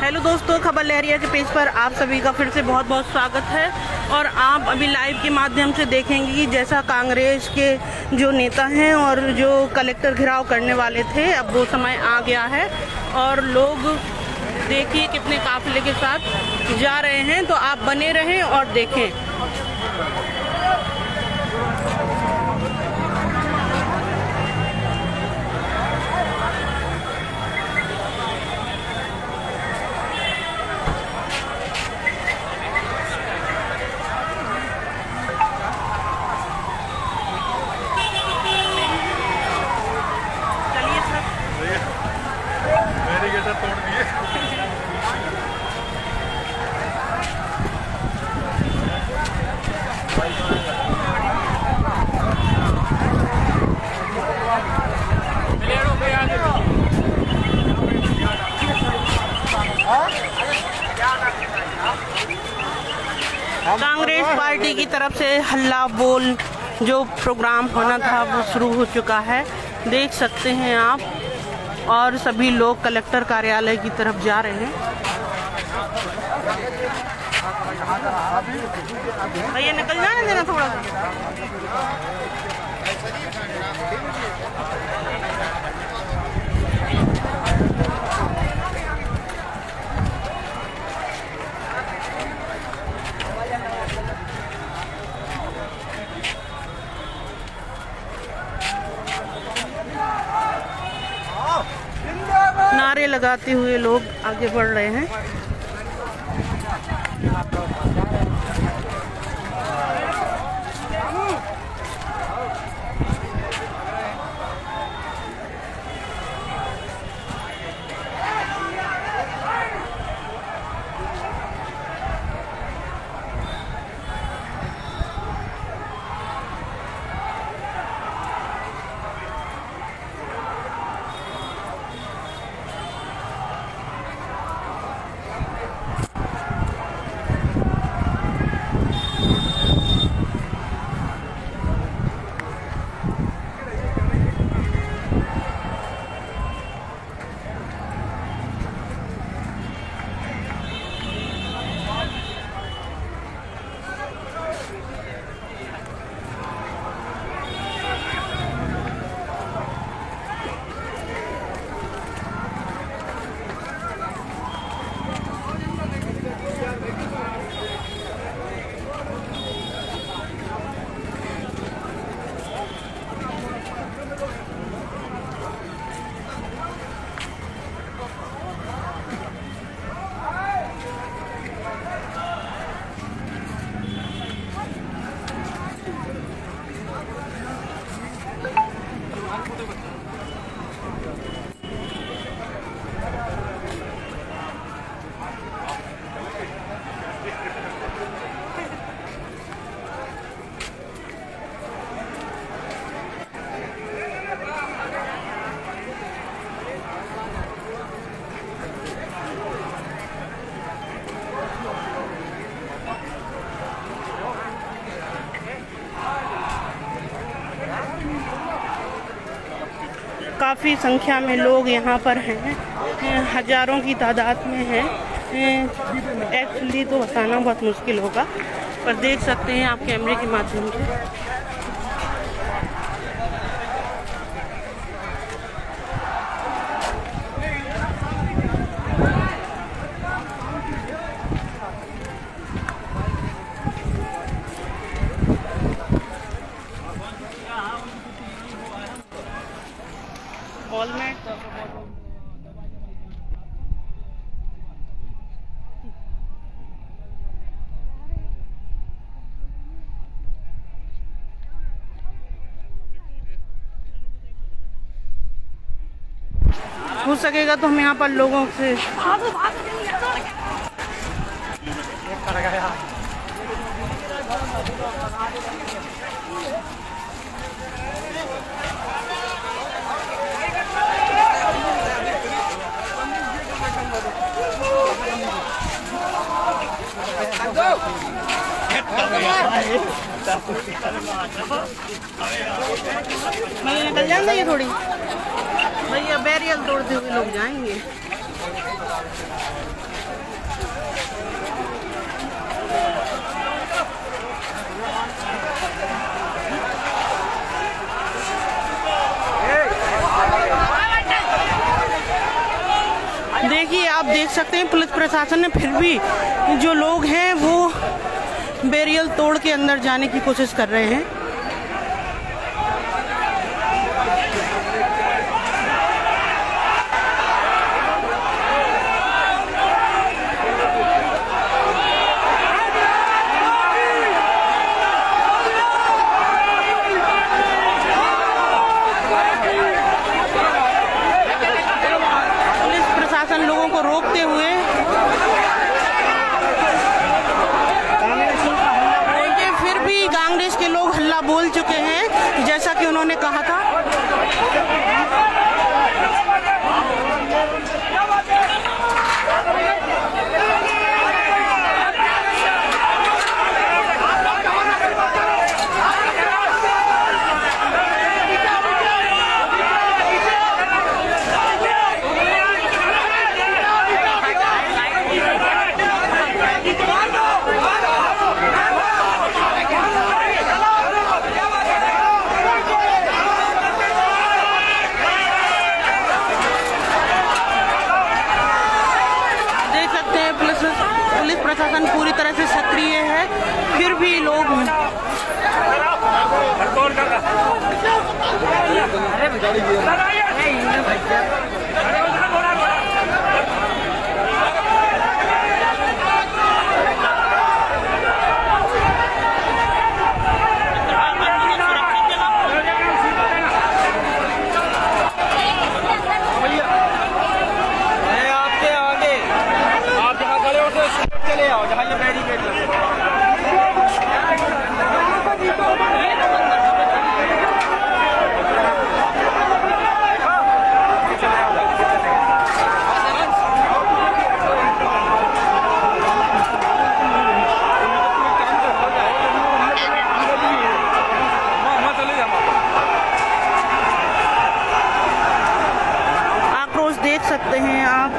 Hello दोस्तों, खबर लहरिया के पेज पर आप सभी का फिर से बहुत बहुत स्वागत है। और आप अभी लाइव के माध्यम से देखेंगे कि जैसा कांग्रेस के जो नेता हैं और जो कलेक्टर घेराव करने वाले थे, अब वो समय आ गया है और लोग देखिए कितने काफिले के साथ जा रहे हैं। तो आप बने रहें और देखें। कांग्रेस पार्टी की तरफ से हल्ला बोल जो प्रोग्राम होना था वो शुरू हो चुका है, देख सकते हैं आप। और सभी लोग कलेक्टर कार्यालय की तरफ जा रहे हैं। भैया निकल जाने देना थोड़ा सा। नारे लगाते हुए लोग आगे बढ़ रहे हैं। काफ़ी संख्या में लोग यहाँ पर हैं, हजारों की तादाद में हैं। एक्चुअली तो बताना बहुत मुश्किल होगा, पर देख सकते हैं आप कैमरे के माध्यम से। हो सकेगा तो हम यहाँ पर लोगों से मैं निकल जाएंगे ये थोड़ी भैया, बैरियर तोड़ते हुए लोग जाएंगे। देखिए, आप देख सकते हैं पुलिस प्रशासन ने फिर भी जो लोग हैं वो बैरियर तोड़ के अंदर जाने की कोशिश कर रहे हैं। लोगों को रोकते हुए देखिए, फिर भी कांग्रेस के लोग हल्ला बोल चुके हैं जैसा कि उन्होंने कहा था। पुलिस प्रशासन पूरी तरह से सक्रिय है, फिर भी लोग देख सकते हैं आप।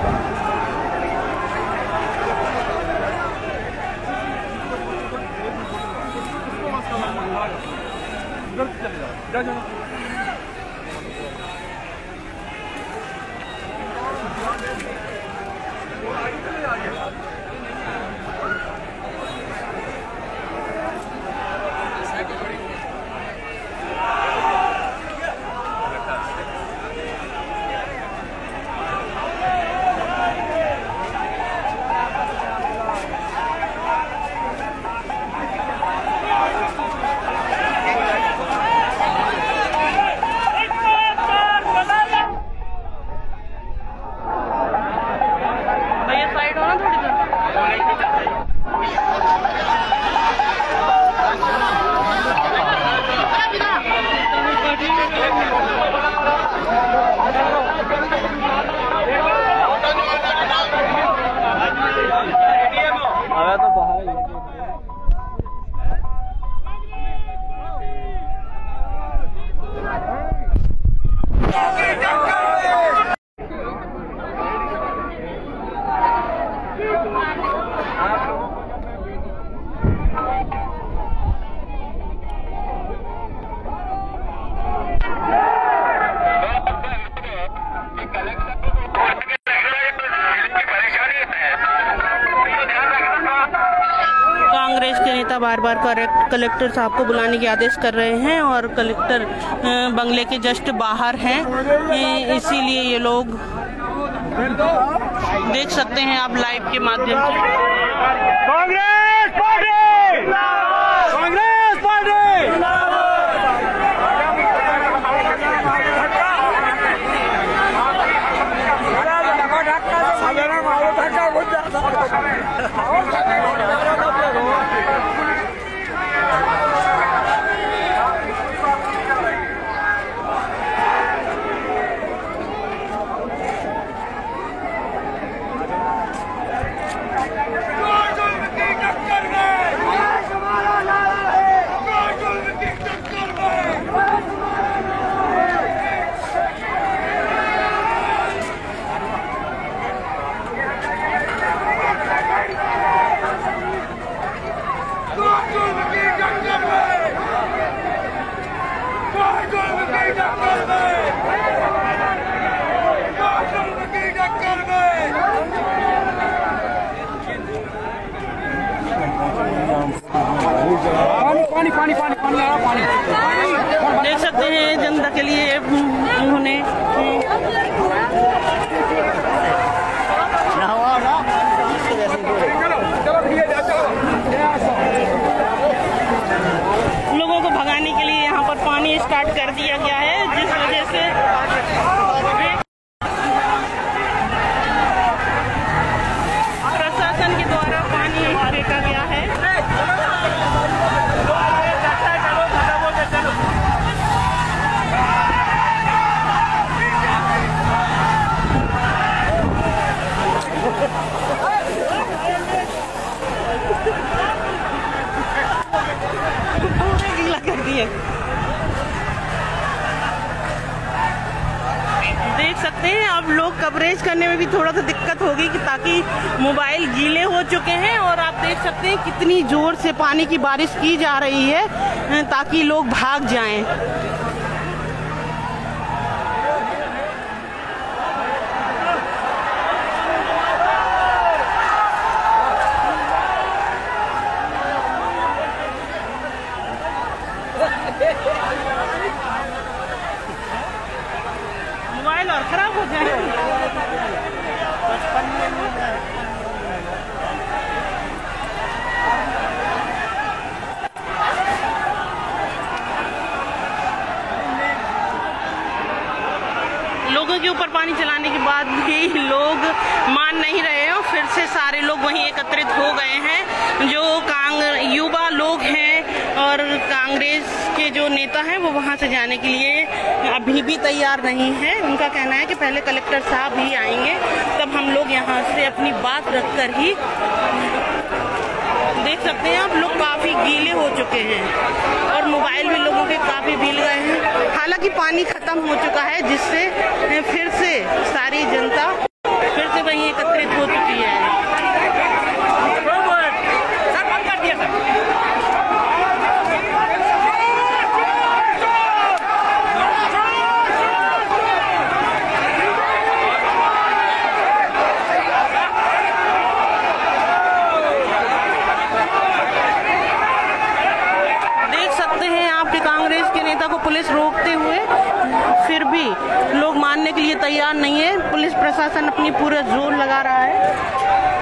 कांग्रेस के नेता बार बार कलेक्टर साहब को बुलाने के आदेश कर रहे हैं और कलेक्टर बंगले के जस्ट बाहर हैं, इसीलिए ये लोग देख सकते हैं आप लाइव के माध्यम से। Congress party, Congress party. पानी पानी पानी पानी आ रहा पानी। देख सकते हैं जनता के लिए उन्होंने लोगों को भगाने के लिए यहाँ पर पानी स्टार्ट कर दिया गया है, जिस वजह से प्रशासन के द्वारा पानी फेंका गया है। देख सकते हैं अब लोग कवरेज करने में भी थोड़ा सा दिक्कत होगी कि ताकि मोबाइल गीले हो चुके हैं, और आप देख सकते हैं कितनी जोर से पानी की बारिश की जा रही है ताकि लोग भाग जाएं। मोबाइल और खराब हो जाए। लोगों के ऊपर पानी चलाने के बाद भी लोग मान नहीं रहे हैं, फिर से सारे लोग वहीं एकत्रित हो गए हैं। जो युवा लोग हैं और कांग्रेस के जो नेता हैं वो वहां से जाने के लिए अभी भी तैयार नहीं है। उनका कहना है कि पहले कलेक्टर साहब ही आएंगे, तब हम लोग यहाँ से अपनी बात रखकर ही। देख सकते हैं आप लोग काफी गीले हो चुके हैं और मोबाइल भी लोगों के काफी भीग गए हैं। हालांकि पानी खत्म हो चुका है, जिससे फिर से सारी जनता फिर से वहीं एकत्रित हो चुकी है। कांग्रेस के नेता को पुलिस रोकते हुए फिर भी लोग मानने के लिए तैयार नहीं है। पुलिस प्रशासन अपनी पूरा जोर लगा रहा है।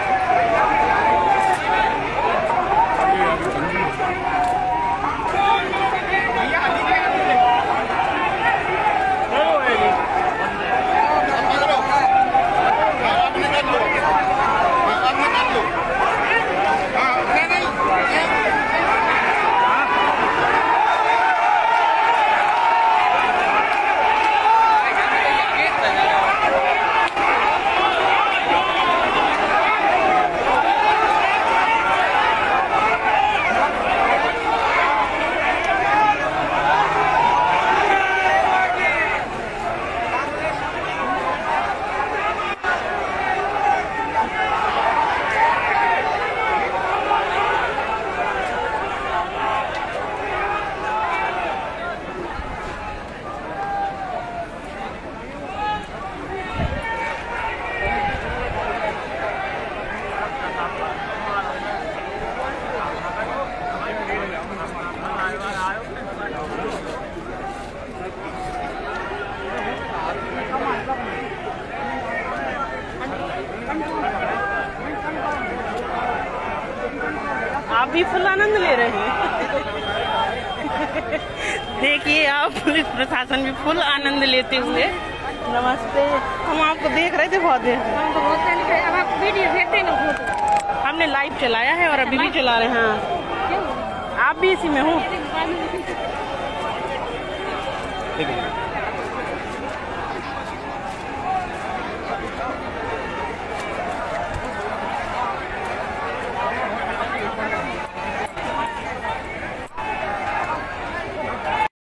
आप भी फुल आनंद ले रहे हैं। देखिए आप पुलिस प्रशासन भी फुल आनंद लेते हुए। नमस्ते, हम आपको देख रहे थे बहुत देर। हम तो बहुत पहले थे, अब आप वीडियो देखते हैं ना। हमने लाइव चलाया है और अभी भी चला रहे हैं। आप भी इसी में हो? ठीक है।